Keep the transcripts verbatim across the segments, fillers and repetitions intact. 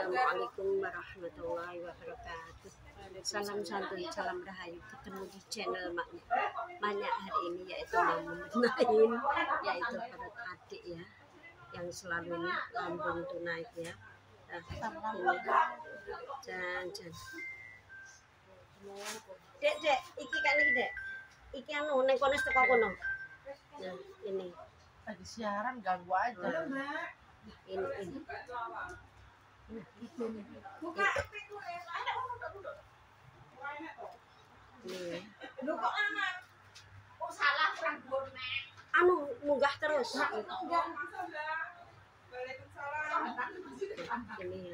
Assalamualaikum warahmatullahi wabarakatuh. Salam santun, salam rahayu. Ketemu di channel Maknya. Maknya hari ini yaitu mau memenahin, yaitu perut adik ya, yang selalu ini lambung tuh naik ya. Nah, ini jan jan. Dek dek, iki kan iki dek. Iki anu neng kono teko kono. Nah, ini. Lagi siaran ganggu aja. Ini ini. Buka Nih. lu kok anak oh salah kurang bonek Anu munggah terus. Ini ya.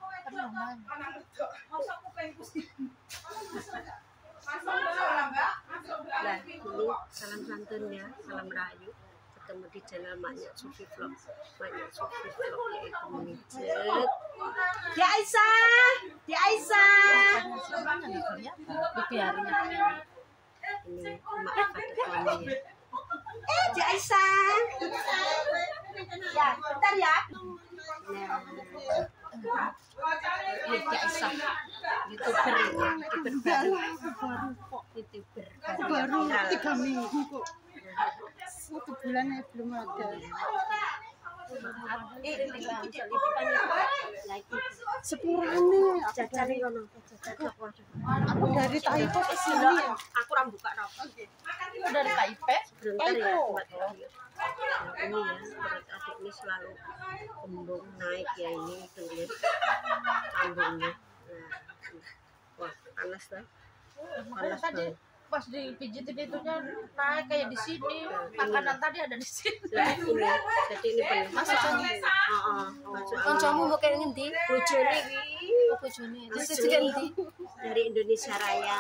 Nah, ini salam santun ya, salam rahayu. Ketemu di channel Maknya Sufi Vlog. Maknya Sufi Vlog yaitu mengijet. Di Aisyah, di Aisyah. Dibiarin Ini maaf ada tamu ya. Eh, di Aisyah. Ya, bentar ya. Nah, ini di Aisyah. YouTuber ya, YouTuber baru. YouTuber baru viral. tiga minggu kok, satu bulan ya belum ada. Eh, ini iki Dek, titipan iki. Lah iki Sepurane aku jajare dari, ngono. aku dari Taipei ke sini ya. Aku ora buka rok. Itu dari K I P. Sebentar ya, buat nah, ini ya, berat adik ini selalu kembung naik ya, ini tulis lambungnya. Nah, wah panas tuh, panas Tadi banget. pas dipijitin itunya naik kayak di sini. Makanan tadi ada di sini. Lah ini, jadi ini penuh. Masuk angin. Heeh, masuk angin. Kancamu mau kayak ngendi? Bojone iki Oh, bojone. Terus Bojone juga ngendi? dari Indonesia Raya.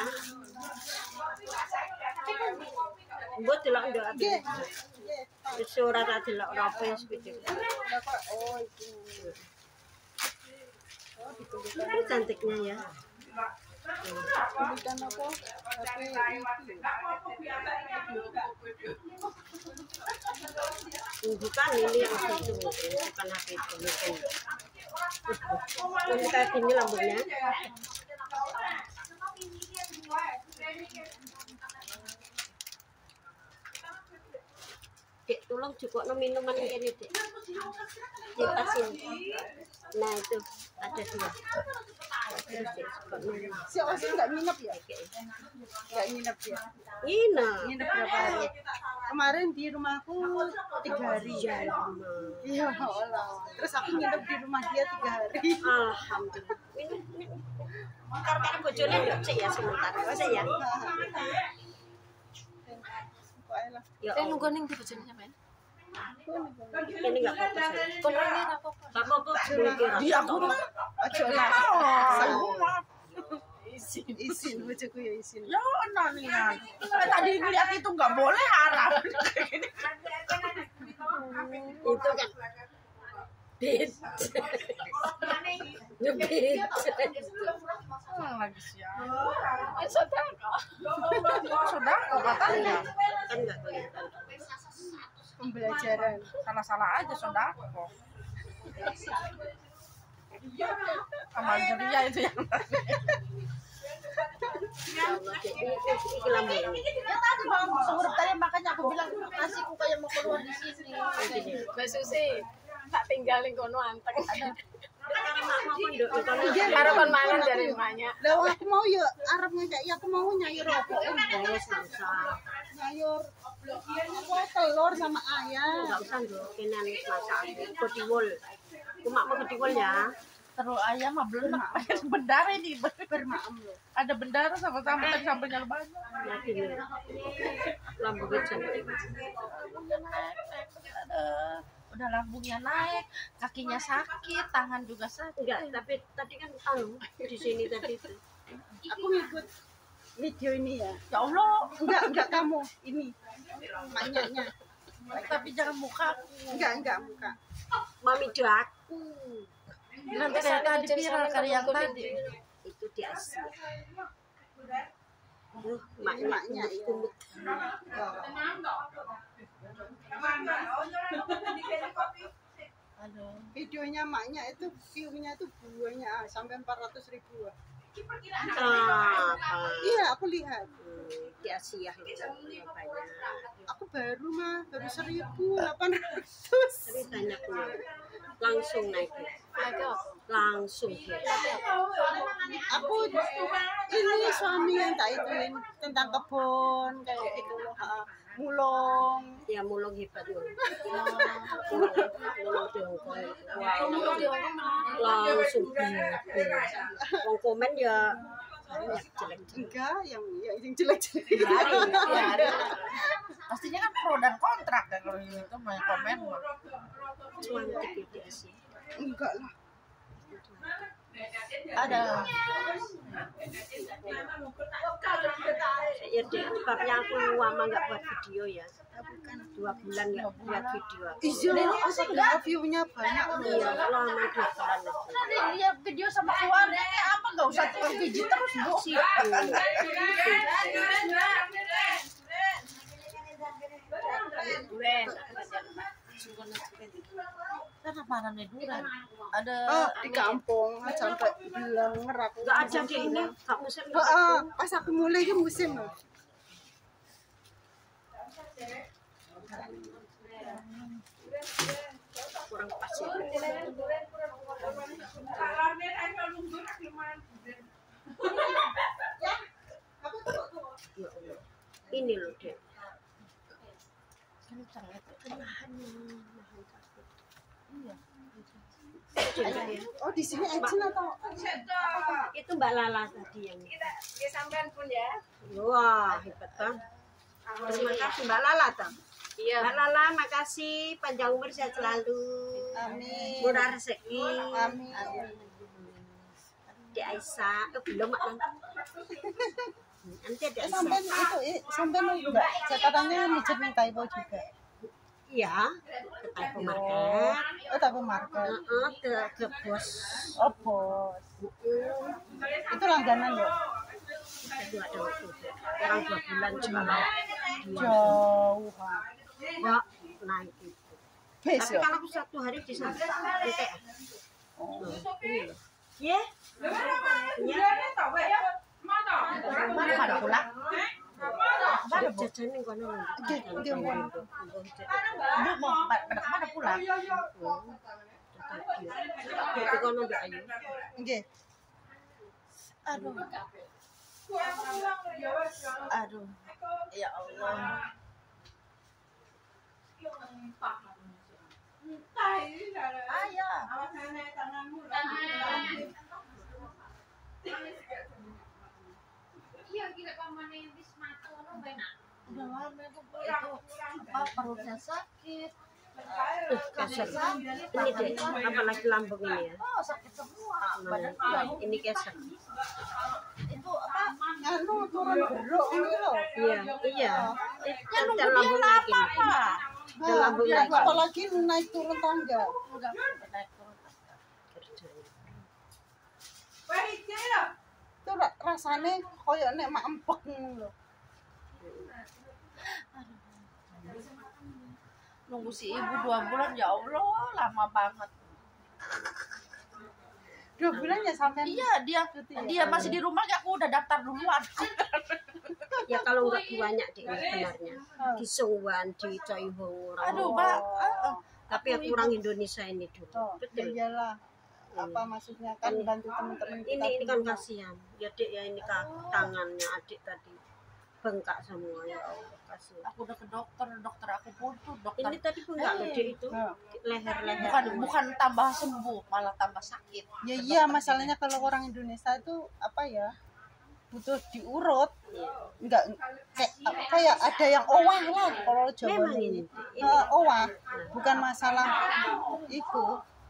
Mbok delok ndok ati. Wis ora tak delok apa ya sepeda. Oh itu. Ini cantiknya ya. Bukan apa? Tapi Bukan ini yang itu, bukan H P itu. Ini kayak gini lambungnya. Dek, tolong cukup minuman ini dek. Dipasin. Nah itu ada dua. Terus dek, cukup minum. si Osin nggak nginep ya? Nggak nginep ya? Ina. Nginep berapa hari? Kemarin di rumahku tiga hari. Iya Allah. Terus aku nginep di rumah dia tiga hari. Alhamdulillah. Minum, minum. Karena bojone ndok sik ya sebentar. Wes ya. Ya Eh, Allah. nunggu ning di bojone sampean. Ini enggak apa-apa. Sayang. Kon rene ra apa-apa. Enggak apa-apa. Mikir. Dia aku mah. Ojo lah. Aku mah. Isin, isin, bojoku ya isin. Ya nanian. Tadi ngeliat itu nggak boleh haram. Itu kan bit. Nyebit. Hmm, lagi siaran. Eh, sudah kok. Sudah kok katanya. Kan enggak kelihatan. Pembelajaran. Salah-salah aja sudah kok. Amal ceria itu yang Ya Allah, Dek. Ini ini lambungnya. ya tadi bang sumber tadi makanya aku bilang nasiku kayak mau keluar di sini. Mbak Susi, tak tinggal ning kono anteng. Harapan mangan dari rumahnya. Lah aku mau ya Arab ngajak ya aku mau nyayur apa? Saya susah. Nyayur apa telur sama ayam. Enggak usah nduk, kene anu masak. Ketiwul. Kumak mau ketiwul ya. Terus ayam mah belum bendara ini Bermaam loh. ada bendara sama sambal tadi sambalnya banyak. Nah, gini. Lambungnya cantik. Aduh, udah lambungnya naik, kakinya sakit, tangan juga sakit. Enggak, tapi tadi kan anu di sini tadi itu. Aku ngikut video ini ya. Ya Allah, Enggak, enggak kamu. Ini maknya. tapi jangan muka. Enggak, enggak muka. Mami do aku. Nanti kayak tadi viral kali yang tadi. Itu di Asia. Duh, maknya kumut. Aduh. Videonya maknya itu view-nya itu banyak ah, sampai empat ratus ribu. Ah. Ah, Iya, aku lihat. hmm, di Asia itu banyak. Aku baru mah baru seribu delapan ratus. Tapi banyaknya langsung naik, Naik ke langsung dia. Aku ini suami yang tak ituin tentang kebun kayak gitu loh. Ha. Mulung. Ya mulung hebat loh. Mulung, mulung di Hongkong itu. Wow, langsung beli. Wong komen ya banyak jelek-jelek. Enggak, yang yang yang jelek-jelek. Ya, pastinya kan pro dan kontra kan kalau itu banyak komen. Cuantik itu sih. Enggak lah. Ada. Ya deh, sebabnya aku lama nggak buat video ya. Dua bulan nggak buat video. Iya, asal view-nya banyak loh. Iya, lama dua bulan. Nanti lihat video sama keluarga kayak apa nggak usah pijit terus bu. Karena mana nih duran? Ada Oh, di kampung sampai bilang ngerak. Nggak ada di ini, nggak musim. Heeh, pas aku mulai ke musim loh. Kurang pas ya. Ya Allah. Ini loh deh. Oh, di sini action atau Itu Mbak Lala tadi yang. Kita sampean pun ya. Wah, hebat kan. Terima kasih Mbak Lala toh. Iya. Mbak Lala, makasih panjang umur sehat selalu. Amin. Murah rezeki. Amin. Di Aisyah, oh, belum Mak, nanti. Nanti ada Eh, Aisyah. sampai itu eh, sampai enggak catatannya mijet nih Taibo juga. Iya, ke Taipo Market. Oh, Taibo Market. Heeh, ke ke bos. Oh, bos. Itu langganan ya? Itu ada waktu. Orang dua bulan cuma Jauh. ya naik itu. Bes Tapi ya? kalau aku satu hari di sana, nanti Oh. ini loh. Ya, ya. mana pada pulang? Ada jajan nih kono. Dia mau. Bu mau pada kemana pulang? Itu kono Mbak Ayu. Nggih. Aduh. Aduh. Ya Allah. Ayah. Udah lama itu Bu, itu apa perutnya sakit. Tuh, keser. Ini deh, apalagi lambung ini ya. Oh, sakit semua. Badan Nah, ini keser. itu apa? Anu turun geruk ini loh. Iya, iya. Ya Dan nunggu dia lambung naik lama, ini. Pak. Dan lambung Ya, naik. apalagi naik turun tangga. Udah naik turun. Itu ra- rasanya koyo nek mak empek ngono lho. Nunggu si ibu dua bulan, ya Allah, lama banget. Dua bulan ya sampai. Iya, dia dia masih di rumah, ya aku udah daftar duluan. Ya kalau enggak banyak deh sebenarnya. Di Songwan, di Choi Hong. Aduh, Mbak. Ah, Tapi ya kurang Indonesia ini dulu. Oh, ya Betul. iyalah. Apa maksudnya kan bantu teman-teman kita. Ini ini kan dulu. kasihan. Ya Dek ya ini kak tangannya adik tadi bengkak semua ya Allah kasihan. Aku udah ke dokter, dokter aku pun tuh dokter. Ini tadi bengkak loh Dek itu Nah. leher-leher. bukan bukan tambah sembuh, malah tambah sakit. Ya iya, masalahnya kalau orang Indonesia itu apa ya? Butuh diurut. Enggak kayak kayak ada yang owah lah kalau Jawa Memang ini. ini. Eh, owah, bukan masalah itu.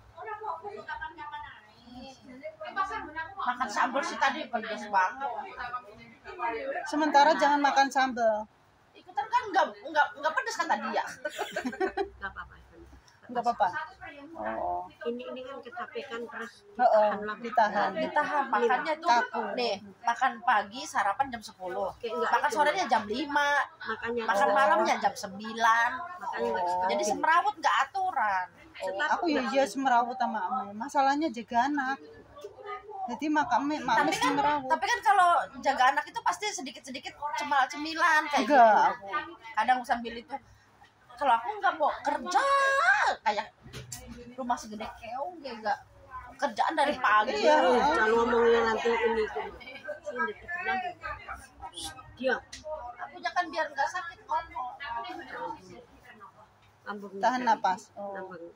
Makan sambal sih tadi pedas banget. Sementara jangan makan sambal. Ikutan kan nggak nggak nggak pedas kata dia. Enggak apa-apa. Enggak apa-apa. Oh, Ini ini kan kecapekan terus oh, oh, ditahan lah. ditahan. Ditahan makannya tuh Kaku. nih, makan pagi sarapan jam sepuluh. Kayak enggak Makan itu. sorenya jam lima, Makanya makan Oh. malamnya jam sembilan. makanya nggak Oh. suka. Jadi semrawut nggak aturan. Oh, aku ya iya semerawut sama ame. Masalahnya jaga anak. Jadi makame Tapi makame kan, semerawut. tapi kan kalau jaga anak itu pasti sedikit-sedikit cemal-cemilan kayak Enggak, gitu. aku. Kadang sambil itu, kalau aku nggak mau kerja kayak rumah segede keong kayak nggak kerjaan dari pagi. Iya. Jangan ngomongnya nanti ini itu. Sini dibilang. Dia Aku jangan biar nggak sakit ngomong. lambung. Tahan napas. Oh. Lambung.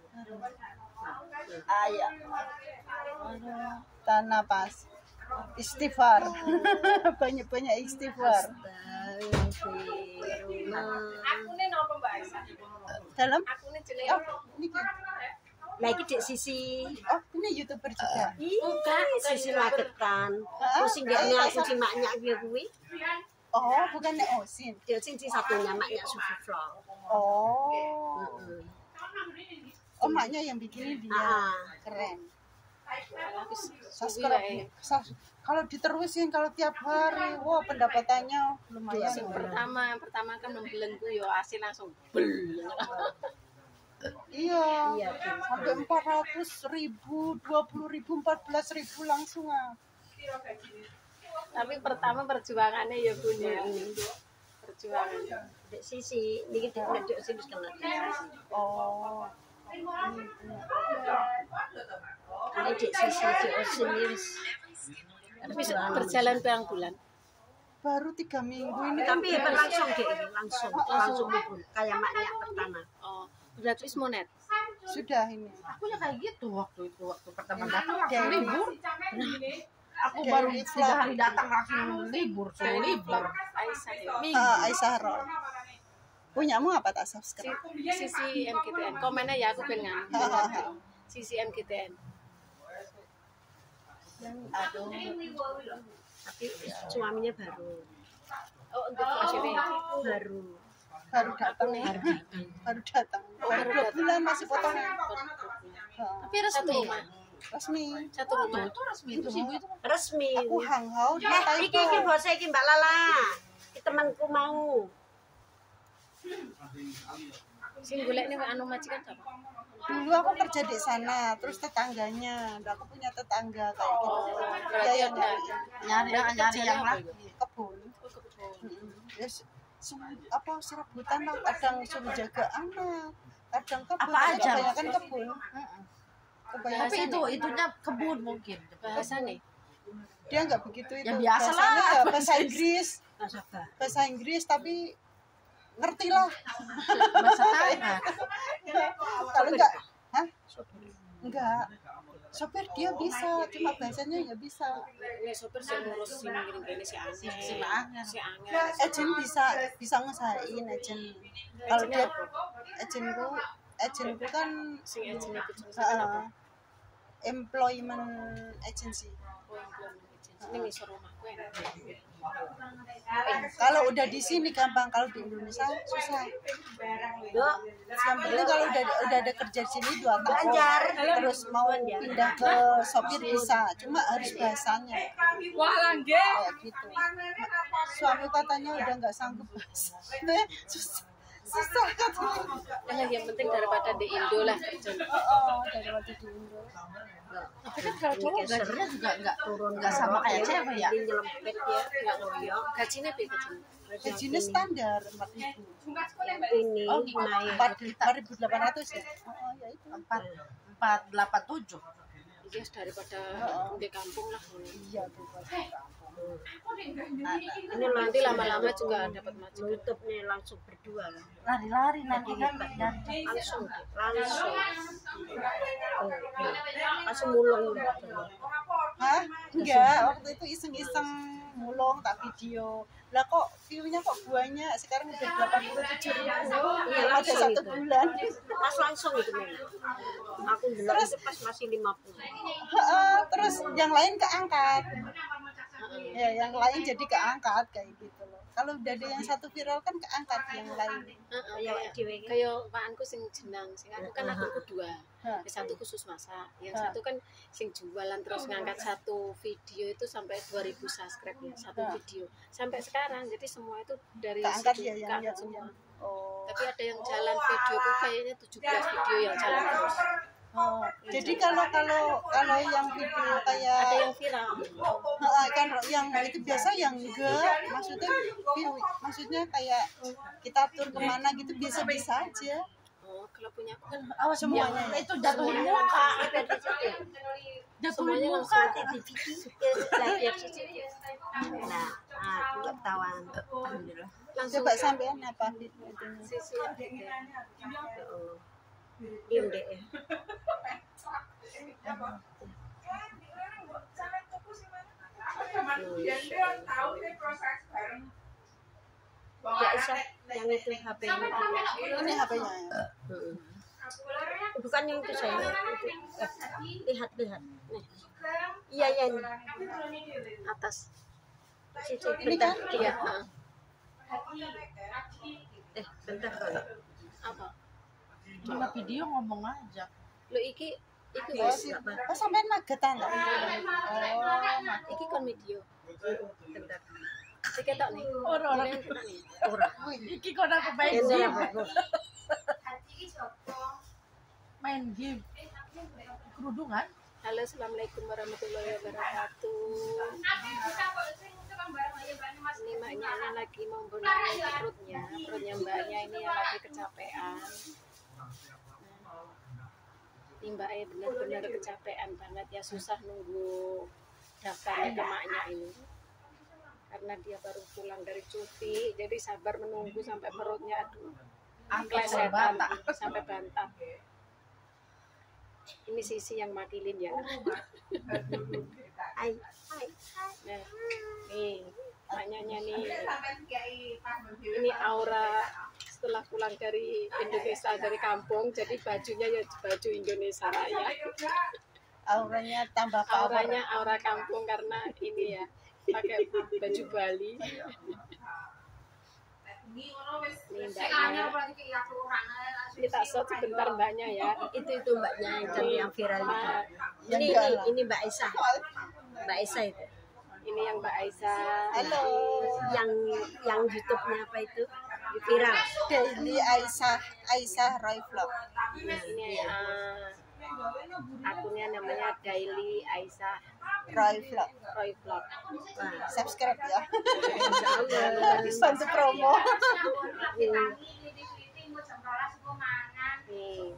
Ayah. Tahan napas. Istighfar. Banyak-banyak istighfar. Astagfirullah. Aku nih nopo Mbak Aisyah. Dalam Aku nih jenenge oh, ini Lah iki Dek Sisi. oh, ini YouTuber juga. Ih, Sisi Magetan. Terus singgahnya aku si maknya dia kuwi. Oh, bukan Nek Osin. Dia sing satunya maknya Sufi Vlog. Oh. Heeh. Oh, maknya yang bikin dia. Ah. Keren. Suwi Subscribe. Sus- Kalau diterusin kalau tiap hari, wah pendapatannya lumayan. Yang pertama, yang pertama kan membelenggu yo asin langsung bel. Iya. Iya, Bun. Sampai empat ratus ribu, dua puluh ribu, empat belas ribu langsung ah. Tapi pertama perjuangannya ya Bun ya. Perjuangan. Dek Sisi, niki Dek nek Dek Sisi kenal. Oh. Ini Dek Sisi Dek Osin wis. Tapi berjalan berapa bulan? Baru tiga minggu ini kan. Tapi hebat langsung Dek ini, langsung langsung pun kayak maknya pertama. Oh, berarti wis monet. Sudah ini. Aku ya kayak gitu waktu itu waktu pertama datang Dari- langsung libur. Aku Dari baru vlog. tiga hari datang langsung libur, suruh libur. Aisyah ya. Ah, Aisyah Roll. Punyamu apa tak subscribe? Sisi M K T N. Komennya ya aku pengen. Sisi M K T N. Aduh. Tapi suaminya baru. Oh, untuk maksudnya Baru. Baru datang nih. Baru datang. Baru datang. Baru dua bulan masih potongnya. Ah, Tapi resmi. resmi. satu rumah. Itu resmi itu sih Bu itu. Resmi. Aku hanghau di Eh, iki iki Taipei. bos iki Mbak Lala. Iki temanku mau. Sing golek nih anu majikan apa? Dulu aku kerja di sana, terus tetangganya, udah aku punya tetangga kayak gitu. Dia yang nyari Nyari nyari yang lagi. kebun. Mm-mm. Yes, su- apa serabutan lah, kadang suruh jaga anak, kadang kebun, Apa aja? kebanyakan kebun. Kebanyakan Tapi itu itunya kebun mungkin. Bahasa nih. dia nggak begitu itu. Ya biasa lah. Bahasanya ya bahasa Inggris, Nasabah. bahasa Inggris tapi ngerti lah. Bahasa tanah. Kalau enggak, hah? Enggak. Sopir dia bisa, cuma bahasanya nggak bisa. Ini sopir sing ngurus sing ngiring kene si Angel. Si Angel. Si Angel. Agent bisa bisa ngesain agent. Kalau dia agentku, agentku kan Sing agent itu jenis uh, apa? employment agency. Oh, employment agent. Ini ngisor rumahku enak. Kalau udah di sini gampang, kalau di Indonesia susah. Yuk, Yang penting kalau udah udah ada kerja di sini dua tahun, Belajar. terus mau pindah ke sopir bisa, cuma harus bahasanya kayak gitu. Suami katanya udah nggak sanggup bahasa, susah, susah katanya. Yang yang penting daripada di Indo lah kerja. Oh, dari waktu di Indo. Tapi kan kalau cowok gajinya juga enggak turun enggak sama kayak cewek ya. Ini nyelempet ya, nggak ngoyok. Gajinya pi gajinya. Gajinya standar empat ribu, Ini Oh, gitu. naik. empat ribu delapan ratus ya. Oh, ya itu. Empat empat delapan tujuh. Iya daripada di kampung lah. Iya tuh. Ini Nanti lama-lama juga dapat maju. YouTube nih langsung berdua kan. Lari-lari nanti kan nyari. Langsung, langsung. Oh, langsung mulung. Hah? Enggak, waktu itu iseng-iseng mulung tak video. Lah kok view-nya kok banyak? Sekarang udah delapan puluh tujuh ribu. Iya, Ada langsung satu itu. bulan. Pas langsung itu memang. Aku dulu itu pas masih lima puluh. Heeh, terus yang lain keangkat. Ya, yang lain jadi keangkat kayak gitu loh. kalau udah ada yang satu viral kan keangkat yang lain. Heeh, Ya kayak dhewe iki. kayak pakanku sing jenang sing aku kan aku kedua. Hah. Yang satu khusus masak, yang Hah. satu kan sing jualan terus ngangkat satu video itu sampai dua ribu subscribe ya, satu Hah. video. Sampai sekarang jadi semua itu dari Keangkat situ, ya yang keangkat yang semua. yang- Oh. Tapi ada yang jalan video itu kayaknya tujuh belas video yang jalan terus. Oh, jadi kalau kalau kalau yang video kayak Ada yang viral. Heeh, kan yang itu biasa yang enggak, maksudnya view- maksudnya kayak kita tur kemana gitu biasa-biasa aja. Oh, kalau punya aku kan Awas Semuanya. semuanya itu jatuhin muka. semuanya Jatuhin langsung muka. Belajar cici. Nah, aku ketahuan. Alhamdulillah. langsung Coba sampean apa itu? sisi yang gitu. Oh. Diem deh ya. Ya Isa, yang itu H P-nya. Ini H P-nya ya. Hmm. Bukan yang itu saya. Itu. Eh, lihat lihat. Nih. Iya iya. ini. Atas. Cici, Ini bentar. kan? Iya, heeh. Eh, bentar Bang. Apa? Cuma video ngomong aja. Lo iki iki Oh, wis si, apa? oh sampean magetan lah. Oh, Iki kon video. Bentar. Si ketok nih. Ora ora. Ini yang ketok nih. Ora. Iki kok aku main Ini game. apa? Main game. Kerudungan. Halo, assalamualaikum warahmatullahi wabarakatuh. Ini mbaknya ini lagi membenahi perutnya, perutnya mbaknya ini yang lagi kecapean. Nah, ini mbaknya benar-benar kecapean banget ya, susah nunggu daftarnya ke maknya ini. Karena dia baru pulang dari cuti, jadi sabar menunggu sampai perutnya aduh klesetan sampai bantah. Ini sisi yang makilin ya. Hai. Nah, nih maknya nih. Ini aura setelah pulang dari Indonesia dari kampung, jadi bajunya ya baju Indonesia Raya. auranya tambah power. Auranya aura kampung karena ini ya pakai baju Bali. Ini mbaknya. Ini tak shot sebentar mbaknya ya. Itu itu mbaknya yang tadi yang viral itu. Ah, Yang Ini enggak ini, lah. ini Mbak Aisyah. Mbak Aisyah itu. ini yang Mbak Aisyah. Halo. Yang yang YouTube-nya apa itu? Viral. Daily Aisyah Aisyah Roy Vlog. Nah, ini uh, akunnya namanya Daily Aisyah Roy Vlog. Roy Vlog. Wah, Subscribe ya. insya Allah. Bantu promo. Nih,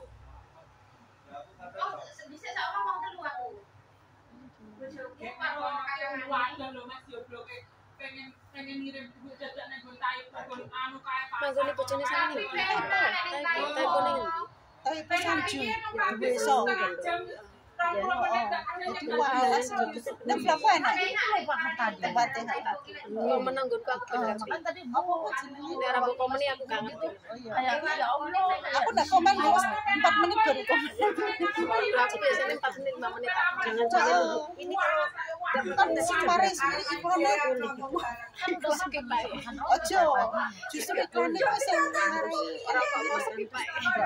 manggone bojone sama nih. Taiko, taiko ning endi? Tapi pesan Jun, besok. Ya. Jadi walas gitu. Dan vlog enak. Lupakan tadi. Tempatnya. Kalau menanggunku aku bener. Kan tadi mau Ini arah mbok komen aku gak ngerti. kayak ya Allah. Aku udah komen terus empat menit baru komen. Kalau aku biasanya empat menit lima menit tak. Jangan-jangan ini kalau Kan si Paris ini iklannya Kan udah skip bae. ojo. Justru iklannya itu yang ngarai Ora apa-apa skip bae.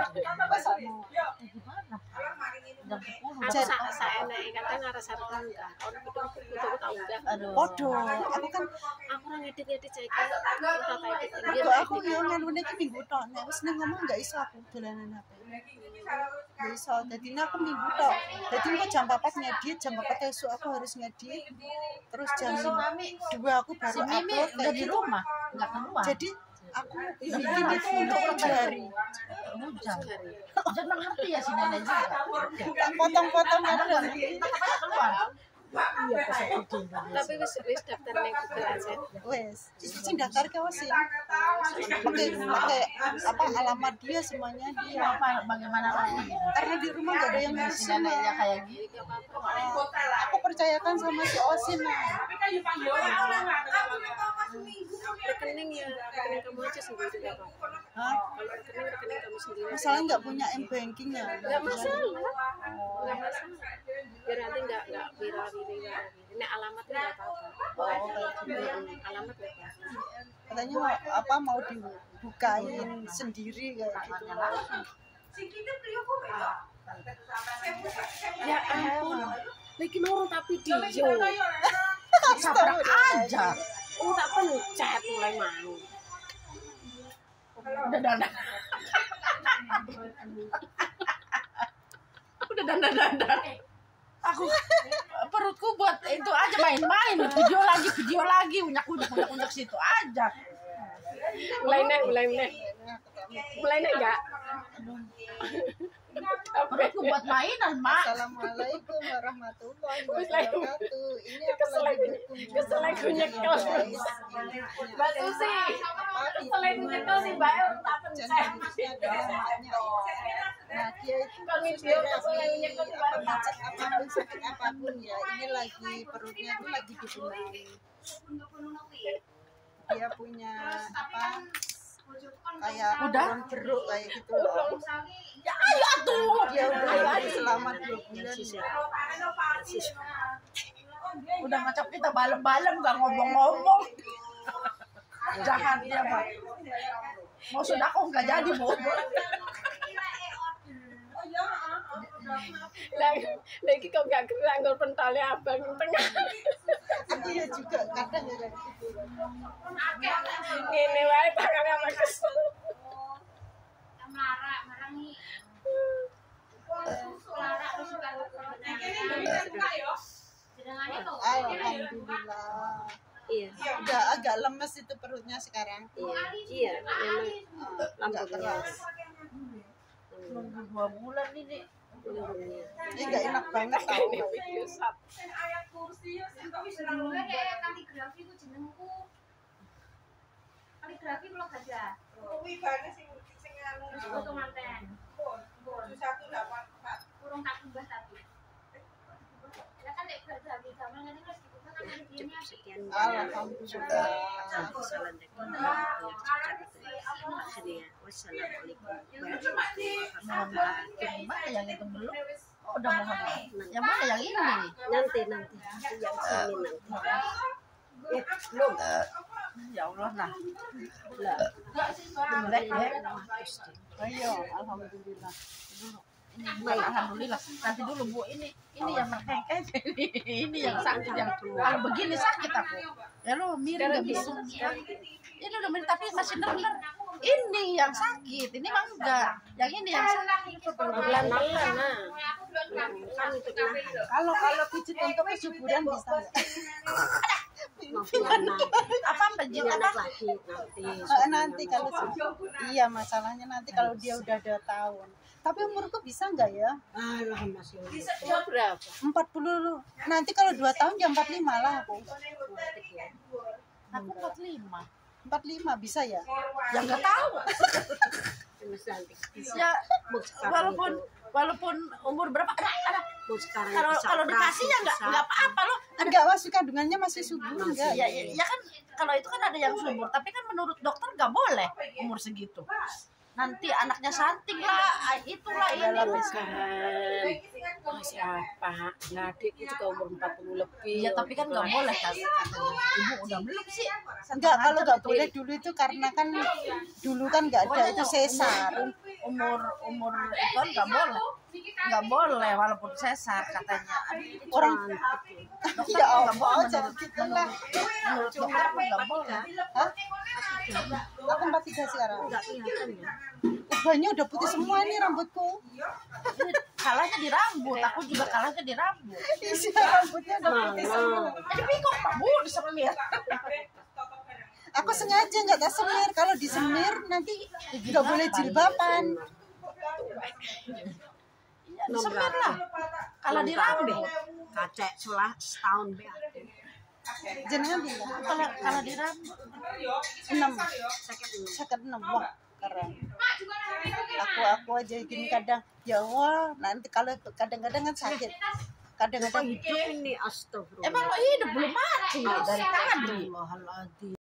Gimana? Jam sepuluh. Aku sak sak enek kadang ngarep arep enggak. Ono foto-foto tau enggak. Aduh. Podo, aku kan Aku ora ngedit-ngedit cek. Ora tak edit. aku aku yo ngalune iki minggu tok. Nek wis ning ngomong enggak iso aku dolanan H P. Enggak iso. Dadi aku minggu tok. Dadi kok jam empat ngedit, jam empat esuk aku harus ngedit. Terus jam dua aku Si baru Mimi upload udah kayak di gitu. rumah, nggak keluar. Jadi aku bikin itu untuk tujuh hari. Hujan. Hujan mengerti ya si nenek juga. Tak potong-potong ada. Kapan keluar? Tapi wis wis daftar ning Google aja. Wes, itu sing daftar ke Osin. Pakai pakai apa alamat dia semuanya dia. Apa bagaimana lagi? Karena di rumah gak ada yang ngurus Si neneknya semua. kayak gitu. Enggak apa-apa. Aku percayakan sama si Osin lah. Rekening ya, rekening kamu aja sendiri enggak apa-apa. Hah? Kalau rekening rekening kamu sendiri. Masalahnya nggak punya m bankingnya. Enggak masalah. Enggak masalah. Biar nanti enggak enggak viral viral. Ini alamat enggak apa-apa. Oh, kayak gitu. Hmm, alamat enggak apa-apa. katanya mau, apa mau dibukain sendiri kayak gitu. Ya ampun, lagi lorong tapi dijo. Sabrak aja. Oh tak pencet mulai mau. Udah dandan. Udah dandan-dandan. Aku perutku buat itu aja main-main, video lagi, video lagi, unyak-unyak, unyak-unyak situ aja. Mulai nek, mulai nek. Mulai nek enggak? Perutku buat mainan, Mak. Assalamualaikum warahmatullahi Wis lagi. wabarakatuh. Ini aku Kesel lagi lagi. berkunjung. Kesel lagi nyekel. Guys, Mbak Susi. Kesel lagi nyekel si Mbak El tak pencet. channelnya adalah emaknya. Nah dia itu Kan video kesel lagi nyekel si Mbak El tak pencet apapun sakit apapun ya. Ini lagi perutnya itu lagi dibenahi. Dia punya apa? Kayak Udah? uang beruk kayak gitu loh. Ya ayo tuh. Dia udah lagi selama dua bulan. Udah ngacap kita balem-balem gak ngomong-ngomong. Jahat dia, Pak. Mau sudah aku nggak jadi, Bu. lagi lagi kok gak gerak ngol pentalnya abang tengah. Aku ya juga kadang ya kayak gitu. Ngene wae tangannya apa kesel. Marah, marah nih. Marah terus juga. Alhamdulillah. Iya, Udah agak lemes itu perutnya sekarang. iya, iya, memang Agak lambungnya, keras. Nunggu dua bulan ini. lambungnya. Ini nggak enak banget tau. Ini video sap. Sebelumnya kayak kaligrafi ku jenengku. Kaligrafi kalau gak ada. Terus foto manten. Kurang tak kubah tapi. Ya kan nek kaligrafi gambar ngene wis dikumpul kan ada dia Cukup sekian Alhamdulillah. kesalahan dari akhirnya wassalamualaikum warahmatullahi wabarakatuh. Yang mana yang itu belum? Oh, udah mau habis. Yang mana yang ini? Nanti nanti yang sini nanti. Eh, belum. Ya Allah, nah. Lah, Boleh ya. Ayo, alhamdulillah. Ini bukan alhamdulillah. Nanti dulu Bu, ini ini yang merengkeng, ini yang sakit yang kalau begini sakit aku. Ya lo miring nggak bisa. Ini udah miring tapi masih denger. Ini yang sakit, ini mah enggak. Yang ini yang sakit. pelan-pelan nah. Kan itu nahan. Kalau kalau pijit untuk kesuburan bisa nggak? Mafiana. Apa pejit Ini anak apa? lagi nanti. Eh, nanti kalau iya masalahnya nanti kalau dia udah dua tahun. Tapi umurku bisa nggak ya? Alah masih. Umur berapa? empat puluh. Nanti kalau dua tahun ya empat puluh lima lah aku. Aku empat puluh lima. empat puluh lima bisa ya? Ya enggak tahu. Mas nanti. Ya Mau sekarang walaupun itu, walaupun umur berapa ada ada mau sekarang kalau bisa kalau operasi, dikasih ya enggak bisa. enggak apa-apa loh. Enggak, masih kandungannya masih subur enggak? Ya, ya, ya kan kalau itu kan ada yang subur, tapi kan menurut dokter nggak boleh umur segitu. Nanti anaknya santing lah, itulah ini. Dalam sekarang masih apa? Nah, adikku juga umur empat puluh lebih. Iya, tapi kan nggak boleh kan katanya. Ibu udah belum sih. Enggak, kalau nggak boleh dulu itu karena kan dulu kan nggak ada itu sesar. Umur umur itu kan nggak boleh. Nggak boleh walaupun sesar katanya. Aduh, Orang dokter ya nggak Allah, boleh jangan menurut, gitu lah. menurut dokter pun nggak boleh. Hah? Aku empat puluh tiga sekarang. Enggak kelihatan ya. Ubahnya udah putih semua nih rambutku. Ini kalahnya di rambut, aku juga kalahnya di rambut. Isi rambutnya udah putih semua. Mama. Jadi pikuk Pak Bu disemir. Aku sengaja nggak tak semir. Kalau disemir nanti nggak boleh jilbaban. Ya, disemir lah. Kalau di rambut. Kacek selah setahun be. Jenengan bilang Kalau kalau di rambut. enam, Sakit dulu. sakit enam. Wah, keren. Aku aku aja gini kadang. Ya Allah, nanti kalau kadang-kadang kan sakit. Kadang-kadang Hidup ini astagfirullah. Emang lo hidup belum mati dari tadi. Astagfirullahaladzim.